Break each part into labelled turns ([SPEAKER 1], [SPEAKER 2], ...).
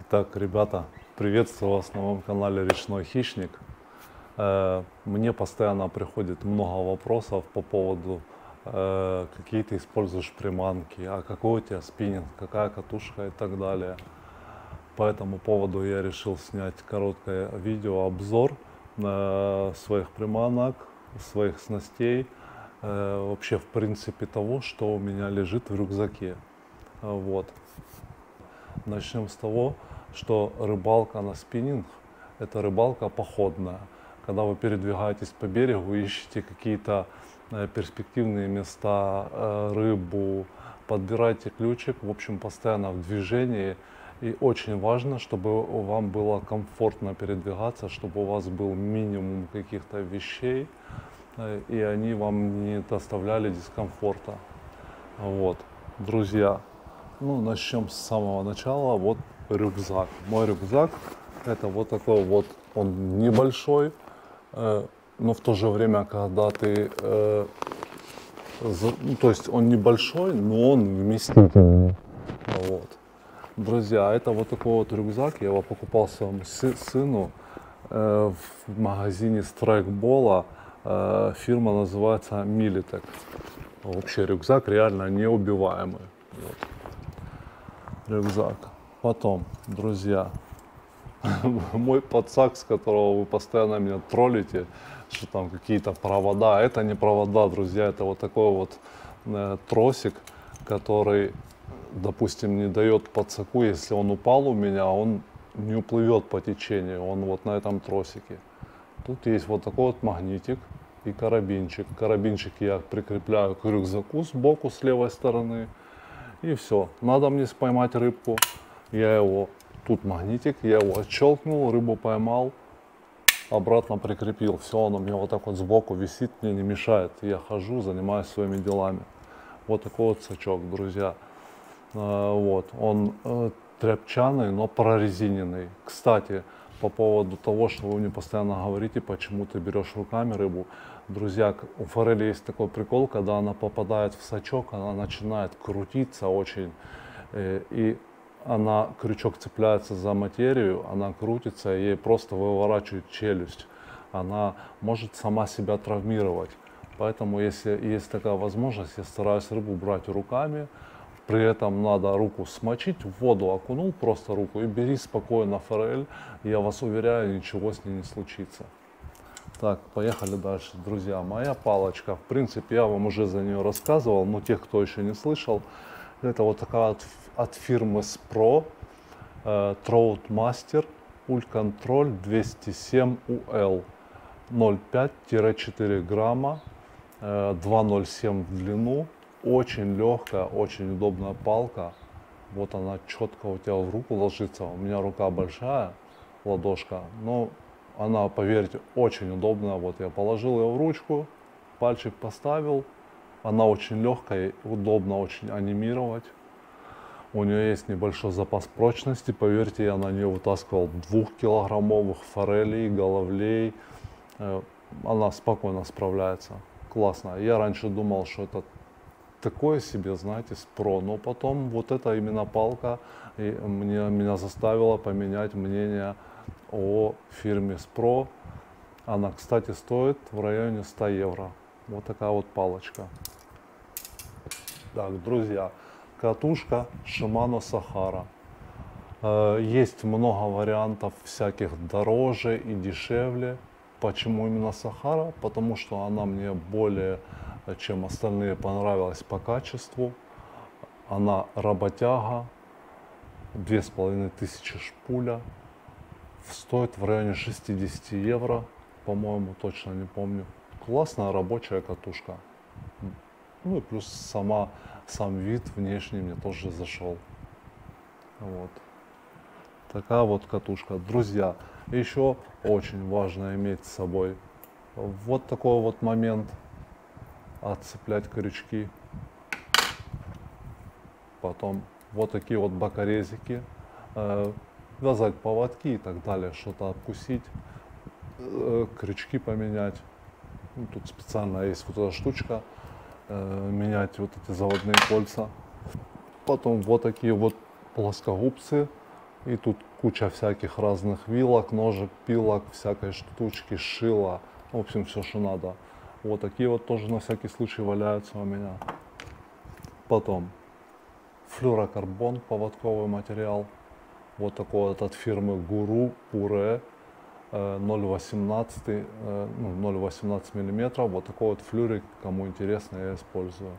[SPEAKER 1] Итак, ребята, приветствую вас на моем канале Речной Хищник. Мне постоянно приходит много вопросов по поводу, какие ты используешь приманки, а какой у тебя спиннинг, какая катушка и так далее. По этому поводу я решил снять короткое видео, обзор своих приманок, своих снастей, вообще в принципе того, что у меня лежит в рюкзаке. Вот. Начнем с того, что рыбалка на спиннинг – это рыбалка походная. Когда вы передвигаетесь по берегу, ищете какие-то перспективные места, рыбу, подбираете ключик, в общем, постоянно в движении. И очень важно, чтобы вам было комфортно передвигаться, чтобы у вас был минимум каких-то вещей, и они вам не доставляли дискомфорта. Вот, друзья. Ну, начнем с самого начала. Вот рюкзак. Мой рюкзак это вот такой вот, он небольшой, но в то же время, когда ты, ну, то есть он небольшой, но он вместительный. Вот. Друзья, это вот такой вот рюкзак. Я его покупал своему сыну в магазине Страйкбола. Фирма называется Militech. Вообще рюкзак реально неубиваемый. Вот. Рюкзак. Потом, друзья, мой подсак, с которого вы постоянно меня троллите, что там какие-то провода. Это не провода, друзья, это вот такой вот тросик, который, допустим, не дает подсаку, если он упал у меня, он не уплывет по течению, он вот на этом тросике. Тут есть вот такой вот магнитик и карабинчик. Карабинчик я прикрепляю к рюкзаку сбоку, с левой стороны. И все. Надо мне поймать рыбку. Я его, тут магнитик, я его отщелкнул, рыбу поймал, обратно прикрепил. Все, он у меня вот так вот сбоку висит, мне не мешает. Я хожу, занимаюсь своими делами. Вот такой вот сачок, друзья. Вот, он тряпчаный, но прорезиненный. Кстати, по поводу того, что вы мне постоянно говорите, почему ты берешь руками рыбу. Друзья, у форели есть такой прикол, когда она попадает в сачок, она начинает крутиться очень, и крючок цепляется за материю, она крутится, и ей просто выворачивает челюсть. Она может сама себя травмировать. Поэтому, если есть такая возможность, я стараюсь рыбу брать руками. При этом надо руку смочить, в воду окунул просто руку и бери спокойно форель. Я вас уверяю, ничего с ней не случится. Так, поехали дальше, друзья. Моя палочка, в принципе, я вам уже за нее рассказывал, но тех, кто еще не слышал, это вот такая вот от фирмы Spro Trout Master Ult Control 207 UL 0,5-4 грамма, 2,07 в длину. Очень легкая, очень удобная палка. Вот она четко у тебя в руку ложится. У меня рука большая, ладошка, но она, поверьте, очень удобная. Вот я положил ее в ручку, пальчик поставил. Она очень легкая, удобно очень анимировать. У нее есть небольшой запас прочности. Поверьте, я на нее вытаскивал 2-килограммовых форелей, головлей. Она спокойно справляется. Классно. Я раньше думал, что это такое себе, знаете, Spro, но потом вот эта именно палка меня заставила поменять мнение о фирме Spro. Она, кстати, стоит в районе 100 евро. Вот такая вот палочка. Так, друзья, катушка Shimano Sahara. Есть много вариантов всяких дороже и дешевле. Почему именно Sahara? Потому что она мне более чем остальные понравилась по качеству. Она работяга, 2500 шпуля, стоит в районе 60 евро, по-моему, точно не помню. Классная рабочая катушка. Ну и плюс сам вид внешний мне тоже зашел. Вот. Такая вот катушка. Друзья, еще очень важно иметь с собой вот такой вот момент. Отцеплять крючки, потом вот такие вот бокорезики, вязать поводки и так далее, что-то откусить, крючки поменять. Ну, тут специально есть вот эта штучка, менять вот эти заводные кольца. Потом вот такие вот плоскогубцы И тут куча всяких разных вилок, ножек, пилок, всякой штучки, шила. В общем, все, что надо. Вот такие вот тоже на всякий случай валяются у меня. Потом флюрокарбон, поводковый материал. Вот такой вот от фирмы Guru Pure 0,18 миллиметров. Вот такой вот флюрик, кому интересно, я использую.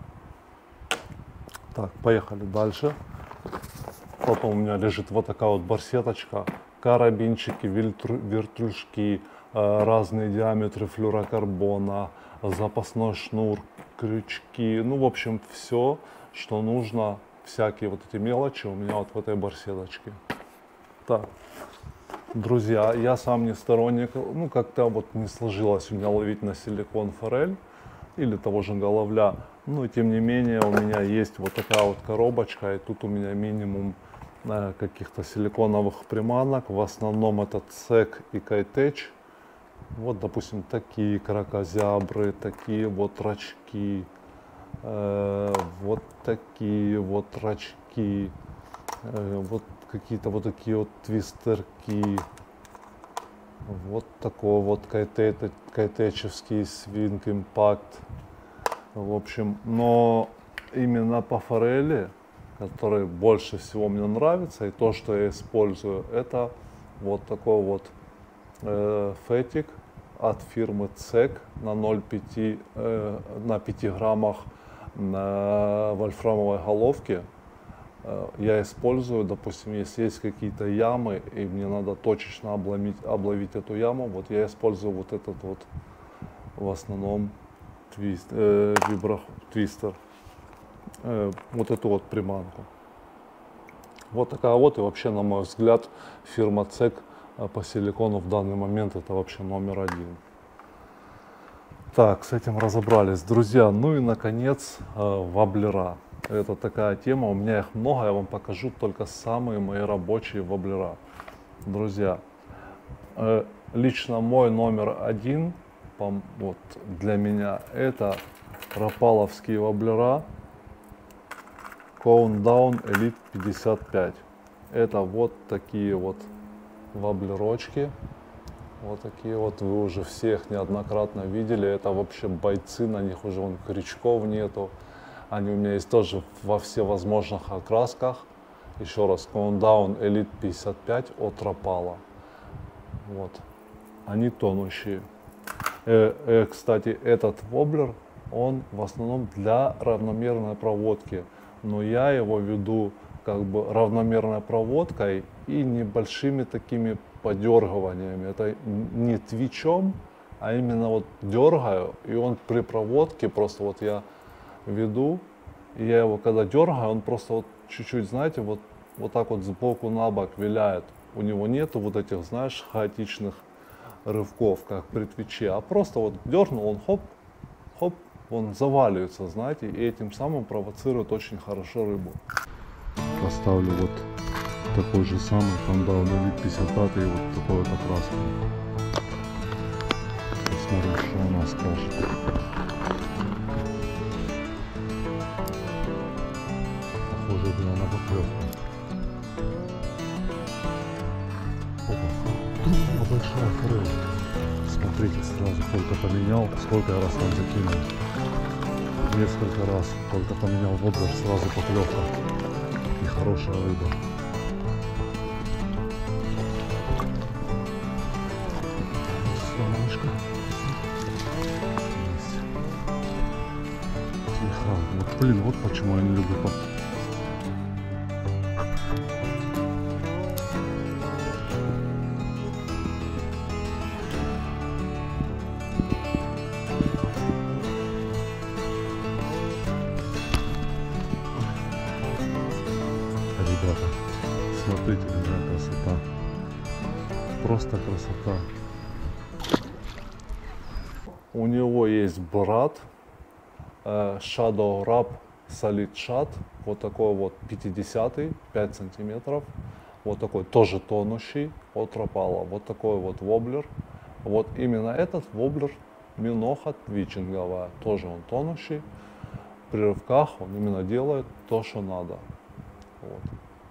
[SPEAKER 1] Так, поехали дальше. Потом у меня лежит вот такая вот барсеточка, карабинчики, вертлюжки, разные диаметры флюрокарбона, запасной шнур, крючки. Ну, в общем, все, что нужно, всякие вот эти мелочи у меня вот в этой барсеточке. Так, друзья, я сам не сторонник, ну, как-то вот не сложилось у меня ловить на силикон форель или того же головля. Но, тем не менее, у меня есть вот такая вот коробочка, и тут у меня минимум каких-то силиконовых приманок. В основном это цек и кайтеч. Вот, допустим, такие кракозябры, такие вот рачки, вот такие вот рачки, вот какие-то вот такие вот твистерки. Вот такой вот кайтечевский свинг импакт. В общем, но именно по форели, который больше всего мне нравится, и то, что я использую, это вот такой вот фетик от фирмы ЦЕК на 0,5 на 5 граммах на вольфрамовой головке. Я использую, допустим, если есть какие-то ямы, и мне надо точечно обловить эту яму, вот я использую вот этот вот, в основном, твистер, вот эту вот приманку. Вот такая вот, и вообще, на мой взгляд, фирма ЦЕК по силикону в данный момент это вообще номер один. Так, с этим разобрались, друзья. Ну и, наконец, воблера. Это такая тема, у меня их много, я вам покажу только самые мои рабочие воблера. Друзья, лично мой номер один вот, для меня это рапаловские воблера Countdown Elite 55. Это вот такие вот воблерочки. Вот такие вот, вы уже всех неоднократно видели. Это вообще бойцы, на них уже вон крючков нету. Они у меня есть тоже во всевозможных окрасках. Еще раз, Countdown Elite 55 от Rapala. Вот. Они тонущие. Кстати, этот воблер, он в основном для равномерной проводки. Но я его веду как бы равномерной проводкой и небольшими такими подергиваниями. Это не твичом, а именно вот дергаю, и он при проводке просто вот я веду, и я его когда дергаю, он просто вот чуть-чуть, знаете, вот так вот сбоку на бок виляет. У него нету вот этих, знаешь, хаотичных рывков, как при твиче, а просто вот дернул, он хоп, хоп, он заваливается, знаете, и этим самым провоцирует очень хорошо рыбу. Поставлю вот такой же самый Countdown Elite 55 и вот такой вот окраской. Посмотрим, что у нас скажет. Похоже было на поклевку. Опа, большая форель. Смотрите, сразу только поменял, сколько я раз там закинул. Несколько раз только поменял воблер, сразу поклевка. И хорошая рыба. Солнышко. Тихо. Вот, блин, вот почему я не люблю ребята, смотрите, какая красота, просто красота. У него есть брат Shadow Rap Solid Shad, вот такой вот 50-й, 5 сантиметров, вот такой тоже тонущий от Rapala, вот такой вот воблер. Вот именно этот воблер миноха твичинговая, тоже он тонущий, при рывках он именно делает то, что надо. Вот.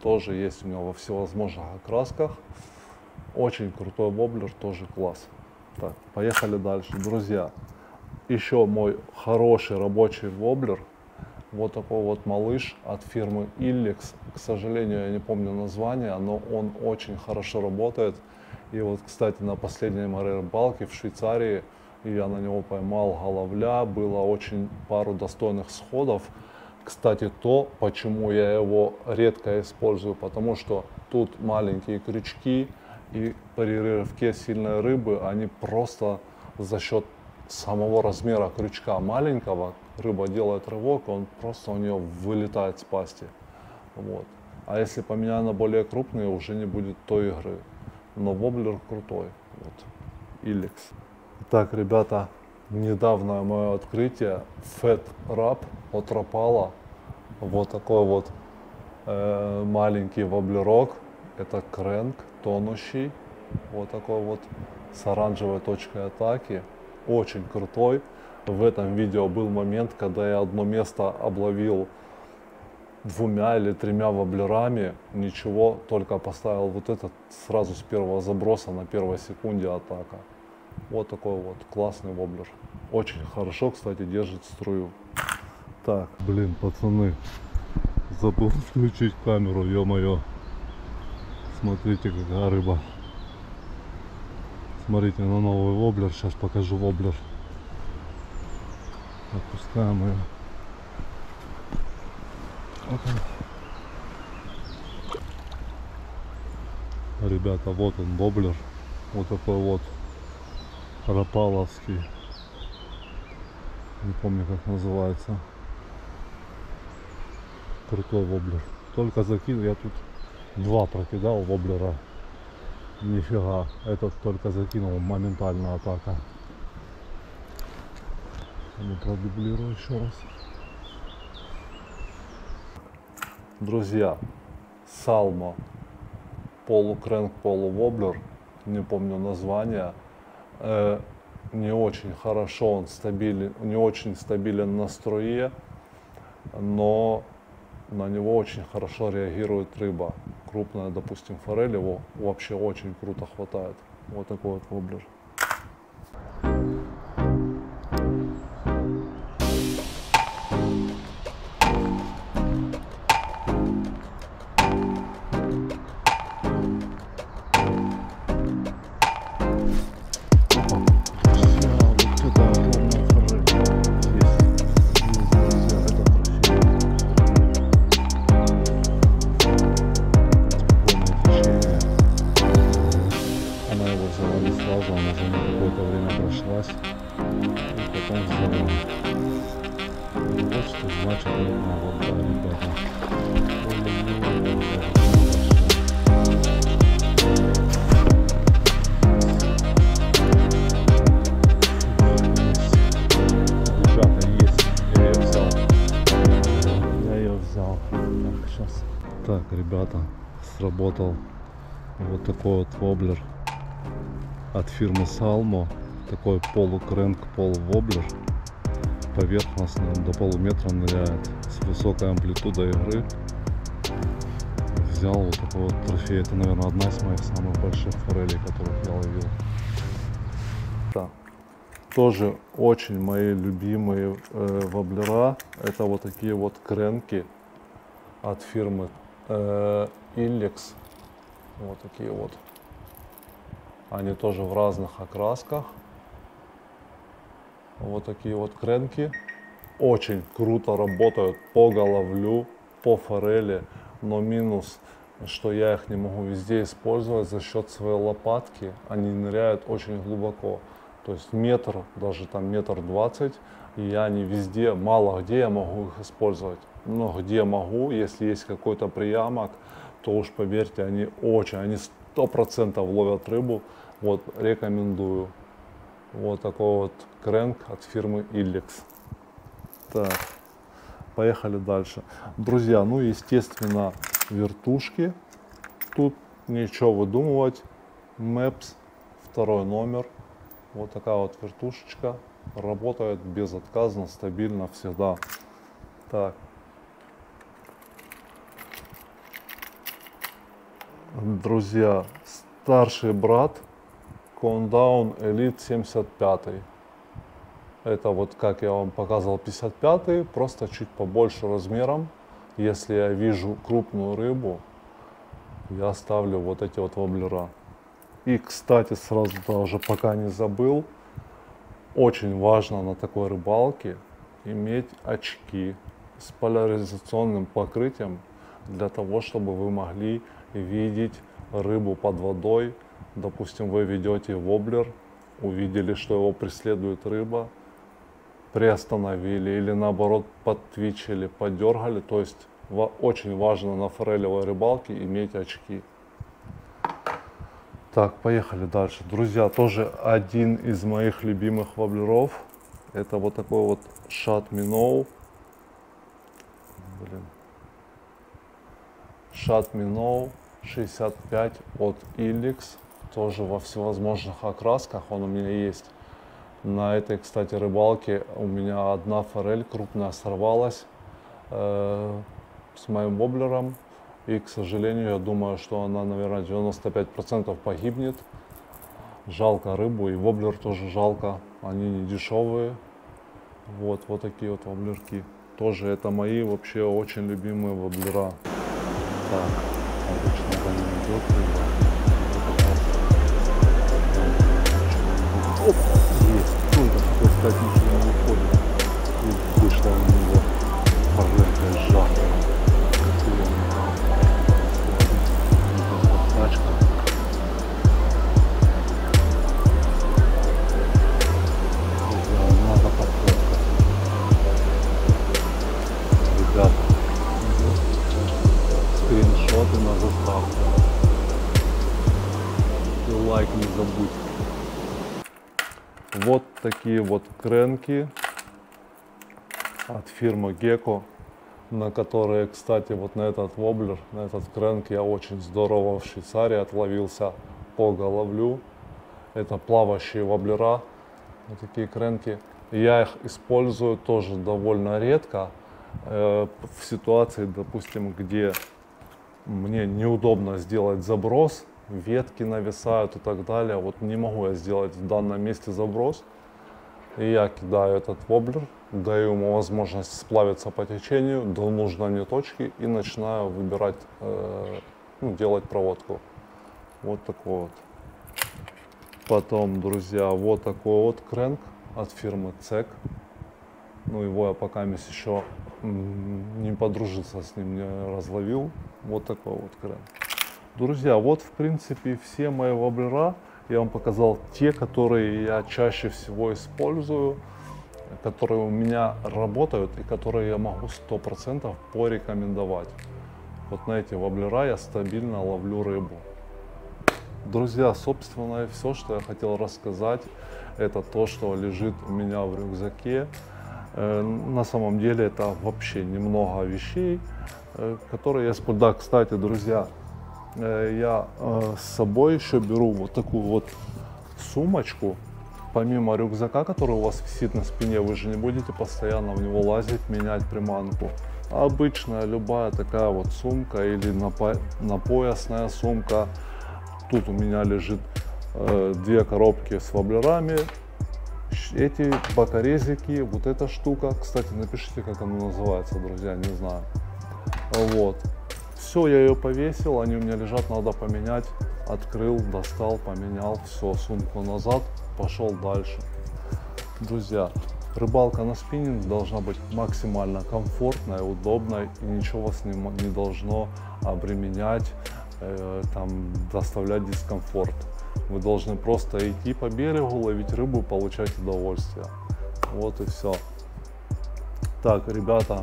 [SPEAKER 1] тоже есть у него во всевозможных окрасках. Очень крутой воблер, тоже класс. Так, поехали дальше. Друзья, еще мой хороший рабочий воблер. Вот такой вот малыш от фирмы Illex. К сожалению, я не помню название, но он очень хорошо работает. И вот, кстати, на последней моей рыбалке в Швейцарии я на него поймал головля. Было очень пару достойных сходов. Кстати, то, почему я его редко использую, потому что тут маленькие крючки, и при рывке сильной рыбы они просто за счет самого размера крючка маленького, рыба делает рывок, он просто у нее вылетает с пасти. Вот. А если поменяю на более крупные, уже не будет той игры. Но воблер крутой. Вот. Illex. Так, ребята, недавно мое открытие. Fat Rap от Rapala. Вот такой вот маленький воблерок. Это крэнк тонущий. Вот такой вот с оранжевой точкой атаки. Очень крутой. В этом видео был момент, когда я одно место обловил 2 или 3 воблерами. Ничего, только поставил вот этот сразу с первого заброса на первой секунде атака. Вот такой вот классный воблер. Очень хорошо, кстати, держит струю. Так, блин, пацаны, забыл включить камеру, ё-моё. Смотрите, какая рыба. Смотрите на новый воблер, сейчас покажу воблер. Отпускаем ее. Ребята, вот он воблер. Вот такой вот рапаловский. Не помню, как называется. Крутой воблер. Только закинул, я тут 2 прокидал воблера. Нифига, этот только закинул, моментально атака. Ну, продублирую еще раз. Друзья, Salmo полукрэнк, полувоблер, не помню название. Не очень хорошо он стабилен, не очень стабилен на струе, но на него очень хорошо реагирует рыба. Крупная, допустим, форель, его вообще очень круто хватает. Вот такой вот воблер. Так, ребята, сработал вот такой вот воблер от фирмы Salmo. Такой полукрэнк, полувоблер. Поверхностный, он до полуметра ныряет, с высокой амплитудой игры. Взял вот такой вот трофей. Это, наверное, одна из моих самых больших форелей, которых я ловил. Да. Тоже очень мои любимые воблера. Это вот такие вот крэнки от фирмы Illex. Вот такие вот. Они тоже в разных окрасках. Вот такие вот крэнки. Очень круто работают по головлю, по форели. Но минус, что я их не могу везде использовать за счет своей лопатки. Они ныряют очень глубоко. То есть метр, даже там 1,20 м. И я не везде, мало где я могу их использовать. Но где могу, если есть какой-то приямок, то уж поверьте, они 100% ловят рыбу. Вот, рекомендую. Вот такой вот крэнк от фирмы Illex. Так, поехали дальше. Друзья, ну естественно, вертушки. Тут ничего выдумывать. Maps, 2 номер. Вот такая вот вертушечка. Работает безотказно, стабильно, всегда. Так. Друзья, старший брат Countdown Elite 75. Это вот, как я вам показывал, 55-й, просто чуть побольше размером. Если я вижу крупную рыбу, я ставлю вот эти вот воблера. И, кстати, сразу тоже, пока не забыл, очень важно на такой рыбалке иметь очки с поляризационным покрытием, для того, чтобы вы могли видеть рыбу под водой. Допустим, вы ведете воблер, увидели, что его преследует рыба, приостановили или наоборот подтвичили, подергали. То есть очень важно на форелевой рыбалке иметь очки. Так, поехали дальше. Друзья, тоже один из моих любимых воблеров. Это вот такой вот Shad Minnow. Shad Minnow 65 от Ilix. Тоже во всевозможных окрасках он у меня есть. На этой, кстати, рыбалке у меня одна форель крупная сорвалась с моим воблером. И, к сожалению, я думаю, что она, наверное, 95% погибнет. Жалко рыбу, и воблер тоже жалко. Они не дешевые. Вот такие вот воблерки. Тоже это мои вообще очень любимые воблера. Так, обычно за ним идет рыба. Оп, есть. Только хотел сказать, ничего не уходит. И вышла у него пожарка жахта. Тачка. Надо подфоткать. Ребята, скриншоты на заставку. И лайк не забудь. Вот такие вот кренки от фирмы Gecko, на которые, кстати, вот на этот воблер, на этот кренк я очень здорово в Швейцарии отловился по головлю. Это плавающие воблера, вот такие кренки. Я их использую тоже довольно редко в ситуации, допустим, где мне неудобно сделать заброс, ветки нависают и так далее. Вот не могу я сделать в данном месте заброс. И я кидаю этот воблер, даю ему возможность сплавиться по течению до нужной мне точки и начинаю выбирать, делать проводку. Вот такой вот. Потом, друзья, вот такой вот кренк от фирмы CEC. Ну, его я пока еще не подружился с ним, не разловил. Вот такой вот кренк. Друзья, вот в принципе все мои воблера. Я вам показал те, которые я чаще всего использую, которые у меня работают и которые я могу 100% порекомендовать. Вот на эти воблера я стабильно ловлю рыбу. Друзья, собственно, и все, что я хотел рассказать, это то, что лежит у меня в рюкзаке. На самом деле это вообще немного вещей, которые я использую. Да, кстати, друзья, я с собой еще беру вот такую вот сумочку. Помимо рюкзака, который у вас висит на спине, вы же не будете постоянно в него лазить, менять приманку. Обычная любая такая вот сумка или напоясная сумка. Тут у меня лежит две коробки с воблерами. Эти бокорезики, вот эта штука. Кстати, напишите, как она называется, друзья, не знаю. Вот. Все, я ее повесил, они у меня лежат, надо поменять. Открыл, достал, поменял, все, сумку назад, пошел дальше. Друзья, рыбалка на спиннинг должна быть максимально комфортной, удобной, и ничего вас не должно обременять, доставлять дискомфорт. Вы должны просто идти по берегу, ловить рыбу, получать удовольствие. Вот и все. Так, ребята,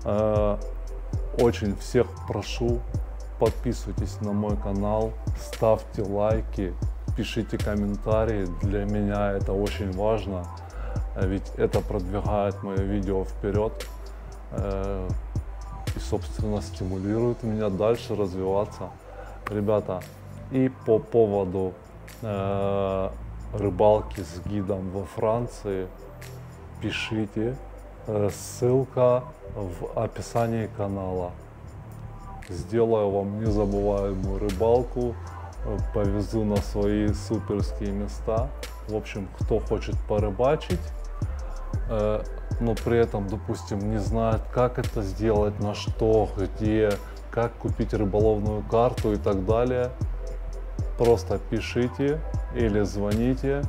[SPEAKER 1] очень всех прошу, подписывайтесь на мой канал, ставьте лайки, пишите комментарии. Для меня это очень важно, ведь это продвигает мое видео вперед и, собственно, стимулирует меня дальше развиваться. Ребята, и по поводу рыбалки с гидом во Франции, пишите, ссылка в описании канала. сделаю вам незабываемую рыбалку, повезу на свои суперские места. В общем, кто хочет порыбачить, но при этом, допустим, не знает, как это сделать, на что, где, как купить рыболовную карту и так далее, просто пишите или звоните,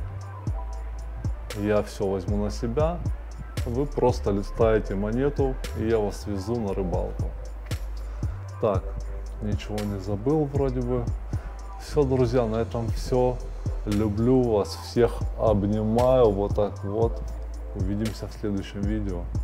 [SPEAKER 1] я все возьму на себя, вы просто листаете монету, и я вас везу на рыбалку. Так, ничего не забыл вроде бы. Все, друзья, на этом все. Люблю вас всех, обнимаю вот так вот. Увидимся в следующем видео.